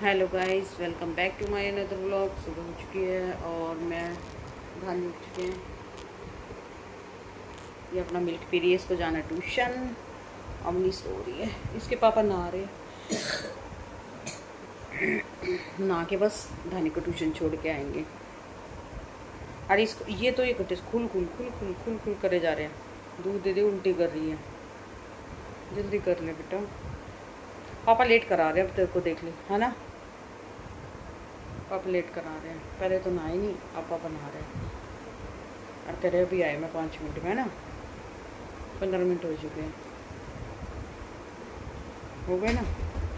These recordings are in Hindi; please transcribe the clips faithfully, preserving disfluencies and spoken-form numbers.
Hello guys, welcome back to my another vlog. सुबह हो चुकी है और मैं भानी उठ चुके हैं। ये अपना मिल्क पी रही है, इसको जाना ट्यूशन। अमनी सो रही है, इसके पापा नहा रहे नहा के बस धानी को ट्यूशन छोड़ के आएंगे। अरे इसको ये तो ये कटे खुल खुल खुल खुल खुल खुल करे जा रहे हैं। दूध दे दे, उल्टी कर रही है। जल्दी कर ले बेटा, पापा लेट करा रहे हैं। अब तेरे को देख ले, है ना, पापा लेट करा रहे हैं। पहले तो नहाए नहीं, अब पापा नहा रहे हैं। और कह रहे अभी आए मैं पाँच मिनट में, ना पंद्रह मिनट हो चुके हैं, हो गए ना,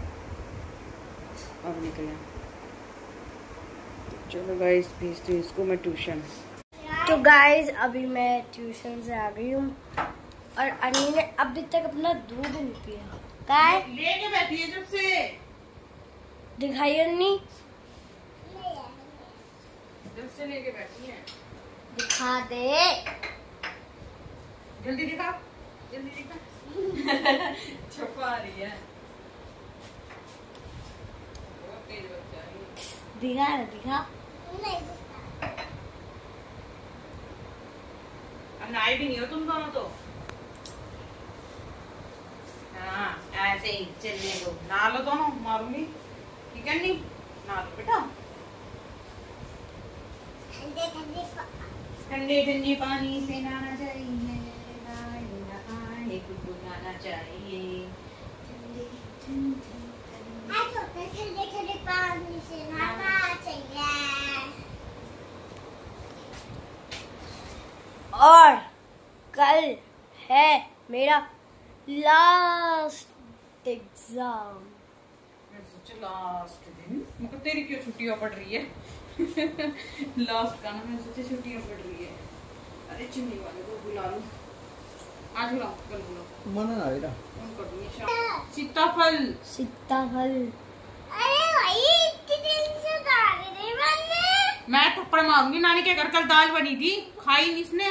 अब निकले। चलो गाइस, भेजती हूँ इसको मैं ट्यूशन। तो गाइस अभी मैं ट्यूशन से आ गई हूँ और अनी ने अभी तक अपना दूध नहीं पिया। काय लेके बैठी है जब से, दिखाई अन्नी, जब से लेके बैठी है। दिखा दे, जल्दी दिखा, जल्दी दिखा। छुपा रही है, बहुत तेज बच्चा है। दिखा ना, दिखा अब नहाए भी नहीं हो तुम दोनों तो। हाँ ऐसे ही चलने दो, नहा लो दोनों, मारूंगी ठीक है। नहीं नहा लो बेटा, ठंडे ठंडे पानी से नहाना चाहिए, नहाने को नहाना चाहिए। ठंडे ठंडे पानी से नहाना चाहिए। और कल है मेरा लास्ट एग्जाम। लास्ट दिन मतलब तेरी क्यों छुट्टियां पड़ रही है? लास्ट का ना, मैं सोचे छुट्टियां पड़ रही है। अरे चिन्नी वाले को बुला लो, आज बुलाओ, कल बुलाओ। मन आ रहा फोन कर दूंगी शाम। सीताफल, सीताफल। अरे भाई इतने दिन से खा रहे थे मैंने। मैं थप्पड़ मारूंगी। नानी के घर कल दाल बनी थी, खाई नहीं इसने।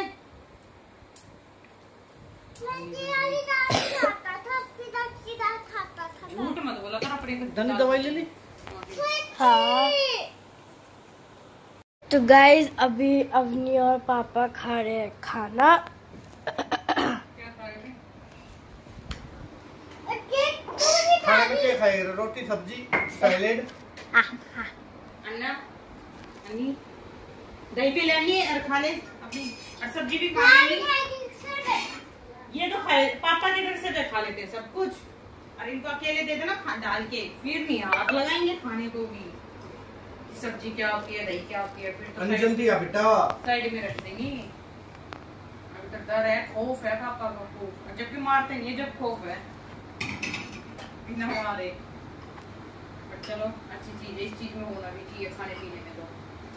झूठ मत बोला कर अपने। धनी दवाई ले ली। हाँ तो गाइज अभी अवनी और पापा खा रहे हैं खाना। क्या खा रहे थे? खाने में क्या खाए? रोटी, सब्जी, सैलेड। अन्ना, अन्नी, दही पे लेनी है और खा ले अपनी, और सब्जी भी खा लेंगी। ये तो खाए, पापा के घर से खा लेते हैं सब कुछ, और इनको अकेले दे देना खा डाल के, फिर नहीं हाथ लगाएंगे खाने को भी। सब्जी क्या होती है, दही क्या होती है, फिर तो जल्दी आ बेटा, साइड में रख देंगी। अभी तक डर है, खौफ है पापा को, खौफ। जबकि मारते नहीं है, जब खौफ है बिना मारे। पर चलो अच्छी चीज है, इस चीज में होना भी चाहिए, खाने पीने में। तो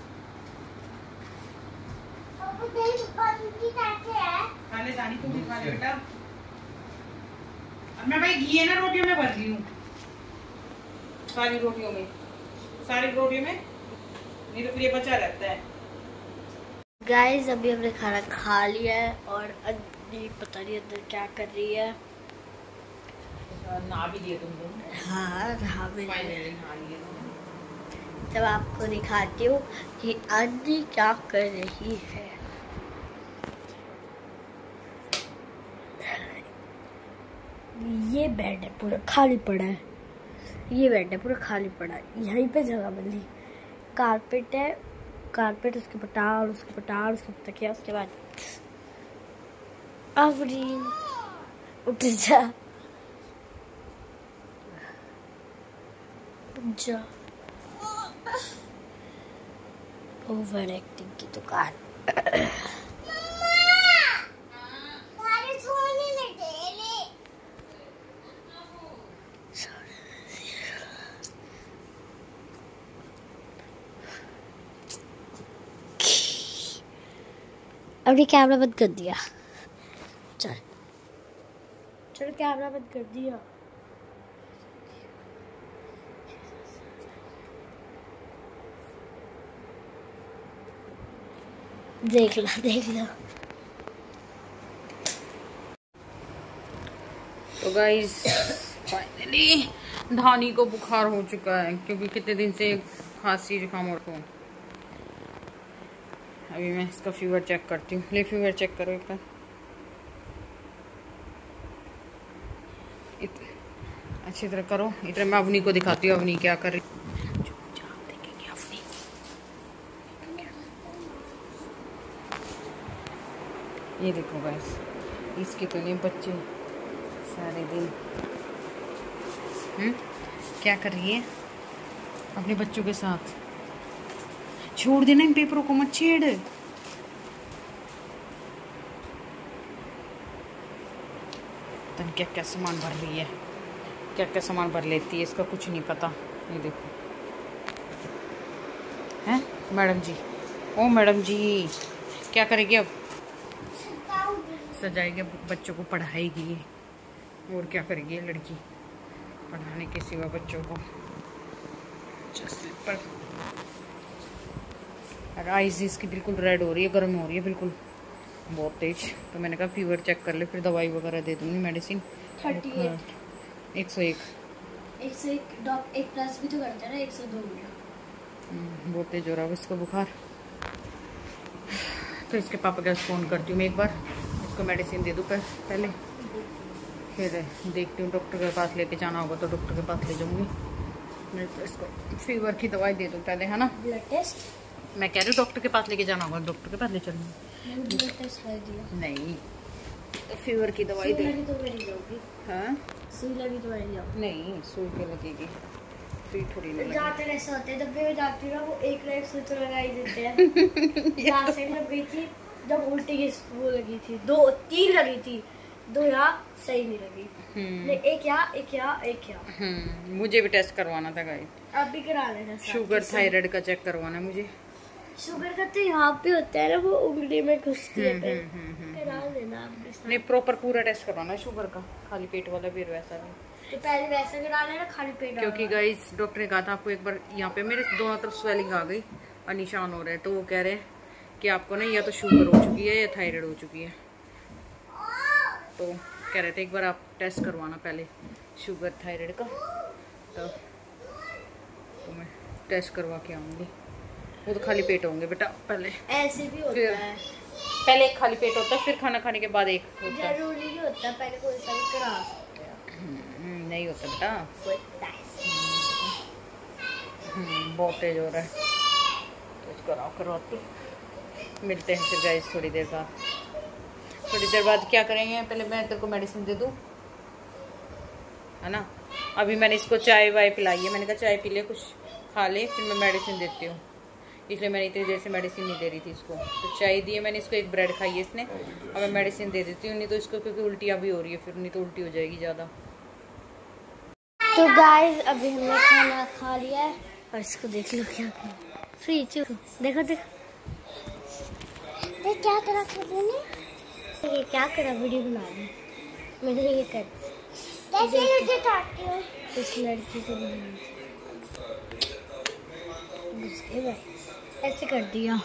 खा ले दानी, तुम भी खा ले बेटा। अब मैं भाई घी है ना रोटियों में भर रही हूँ, सारी रोटियों में, सारी रोटियों में, नहीं तो फिर ये बचा रहता है। गाइस अभी हमने खाना खा लिया है और अन्नी पता नहीं अंदर क्या कर रही है। नहा भी दिए तुम लोग? हाँ नहा भी लिया। फाइनली नहा लिए। तब आपको दिखाती हूँ कि अन्नी क्या कर रही है। ये बेड है पूरा खाली पड़ा है, ये बेड है पूरा खाली पड़ा है, यहीं पे जगह बंदी। कारपेट है, कारपेट उसके पटार, उसके पटार, उसके तकिया, उसके बाद आफरीन उठ जा, उठ जा। ओवर एक्टिंग की दुकान। अभी कैमरा बंद कर दिया, चल चल कैमरा बंद कर दिया। देख लो देख लो। तो गाइस फाइनली धानी को बुखार हो चुका है क्योंकि कितने दिन से खांसी जुकाम और को। अभी मैं इसका फीवर चेक करती हूँ। ले फीवर चेक करो एक बार। अच्छी तरह करो। इधर मैं अवनी को दिखाती हूँ अवनी क्या कर रही। ये देखो गाइस, इसके तो नहीं बच्चे सारे दिन हम्म क्या कर रही है अपने बच्चों के साथ। छोड़ देना इन पेपरों को, मत छेड़। तुम क्या क्या सामान भर रही है, क्या क्या सामान भर लेती है, इसका कुछ नहीं पता। ये देखो हैं मैडम जी, ओ मैडम जी क्या करेगी अब? सजाएगी बच्चों को, पढ़ाएगी और क्या करेगी ये लड़की पढ़ाने के सिवा बच्चों को। पर और आइज इसकी बिल्कुल रेड हो रही है, गर्म हो रही है बिल्कुल बहुत तेज। तो मैंने कहा फीवर चेक कर ले, फिर दवाई वगैरह दे दूँगी, मेडिसिन। थर्टी एट एक सौ एक एक सौ एक डॉक एक प्लस भी तो करते हैं ना, एक सौ दो। बहुत तेज हो रहा है इसको बुखार। तो इसके पापा का फ़ोन करती हूँ मैं एक बार, इसको मेडिसिन दे दूँ पहले, फिर देखती हूँ डॉक्टर के पास लेके जाना होगा तो डॉक्टर के पास ले जाऊँगी। नहीं तो इसको फीवर की दवाई दे दूँ पहले, है ना। ब्लड टेस्ट मैं कह रही हूँ डॉक्टर के पास लेके जाना होगा, डॉक्टर के पास ले चलूँगी। ब्लड टेस्ट कर दिया नहीं तो फीवर की दवाई दे। तो मेरी जाओगी। हाँ सुई लगी तो मेरी जाओगी। नहीं सुई के लगेगी, सुई थोड़ी नहीं लगेगी। ज़्यादातर ऐसा होता है, जब भी मैं जाती हूँ ना वो एक ना एक सुई तो लगा ही देते हैं। यहाँ से लग गई थी जब उल्टी की वो लगी थी, दो तीन लगी थी, दो यहाँ सही नहीं लगी। नहीं, एक यहाँ एक यहाँ एक यहाँ। हम्म मुझे भी टेस्ट करवाना था गाइस, अब भी करा लेना। शुगर थायराइड का चेक करवाना मुझे। शुगर का तो यहाँ पे होता है ना, वो उंगली में घुसती है। हम्म, हम्म, हम्म, करा लेना आप भी साथ। नहीं प्रॉपर पूरा टेस्ट करवाना है शुगर का, खाली पेट वाला भी और वैसा भी। तो पहले वैसा करा लेना, खाली पेट। क्योंकि गाइस डॉक्टर ने कहा था आपको एक बार यहाँ पे मेरे दोनों तरफ स्वेलिंग आ गई और निशान हो रहे हैं, तो वो कह रहे हैं कि आपको ना या तो शुगर हो चुकी है या थायराइड हो चुकी है। तो कह रहे थे एक बार आप टेस्ट करवाना पहले शुगर थायराइड का, तो, तो मैं टेस्ट करवा के आऊँगी। वो तो खाली पेट होंगे बेटा पहले, ऐसे भी होता है। पहले एक खाली पेट होता है, फिर खाना खाने के बाद एक होता है। जरूरी नहीं होता, पहले कोई सा भी करा सकते हैं। नहीं होता बेटा, हम्म, बहुत तेज हो रहा है तो इसको कराओ करवाती। मिलते हैं फिर गाइस थोड़ी देर बाद। थोड़ी देर बाद क्या करेंगे, पहले मैं तेरे को मेडिसिन दे दूँ, है ना। अभी मैंने इसको चाय वाय पिलाई है, मैंने कहा चाय पी ले कुछ खा ले, फिर मैं मेडिसिन देती हूँ, इसलिए मैंने इतनी देर से मेडिसिन नहीं दे रही थी इसको। तो चाय दी है मैंने इसको, एक ब्रेड खाई है इसने, अब मैं मेडिसिन दे देती हूँ, नहीं तो इसको क्योंकि उल्टियाँ भी हो रही है, फिर नहीं तो उल्टी हो जाएगी ज़्यादा। तो गाइस अभी हमने खाना खा लिया है और इसको देख लो क्या फ्री देखो देखो देख क्या करा ये क्या करा, वीडियो बना ली मैंने। ये कर इस लड़की को ऐसे कर दिया।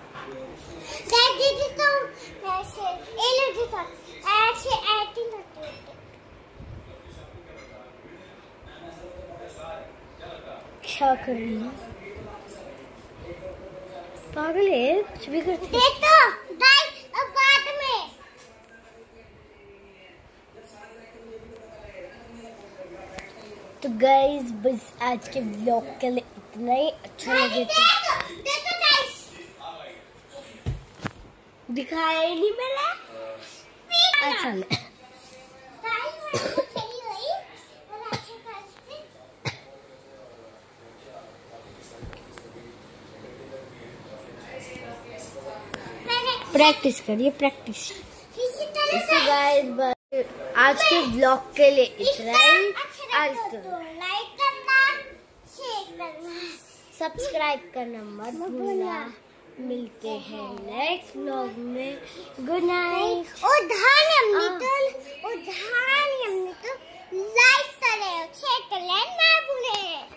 क्या कर रही है पागल है, कुछ भी करती है। अब बाद में तो गाइस बस आज के व्लॉग के लिए इतना ही। अच्छा लगे तो दिखाया ही नहीं मैंने। अच्छा ले प्रैक्टिस करिए प्रैक्टिस। तो गाइस बस आज के व्लॉग के लिए इतना ही। लाइक करना, शेयर करना, सब्सक्राइब करना मत भूलना। मिलते हैं नेक्स्ट व्लॉग में। Good night. और ध्यान हमने तो और ध्यान हमने तो लाइक करें, शेयर करें ना भूलें।